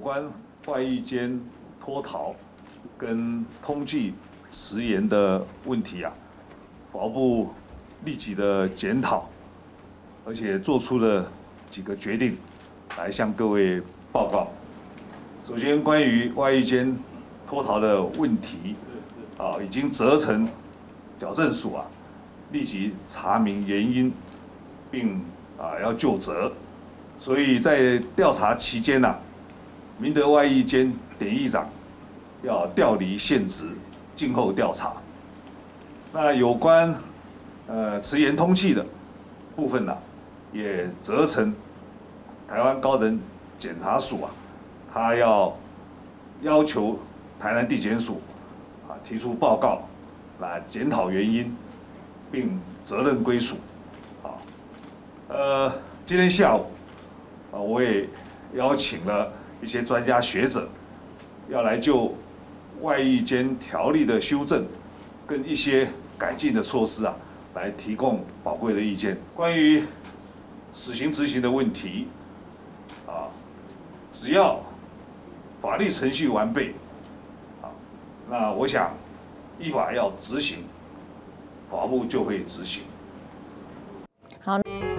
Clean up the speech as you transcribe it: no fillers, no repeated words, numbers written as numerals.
关外役监脱逃跟通缉迟延的问题啊，法务部立即的检讨，而且做出了几个决定，来向各位报告。首先，关于外役监脱逃的问题，已经责成矫正署立即查明原因，并要就责。所以在调查期间明德外役监典狱长要调离现职，静候调查。那有关迟延通缉的部分也责成台湾高等检察署他要求台南地检署提出报告来检讨原因，并责任归属。今天下午我也邀请了一些专家学者，要来就外役监条例的修正跟一些改进的措施来提供宝贵的意见。关于死刑执行的问题只要法律程序完备那我想依法要执行，法务部就会执行。 好。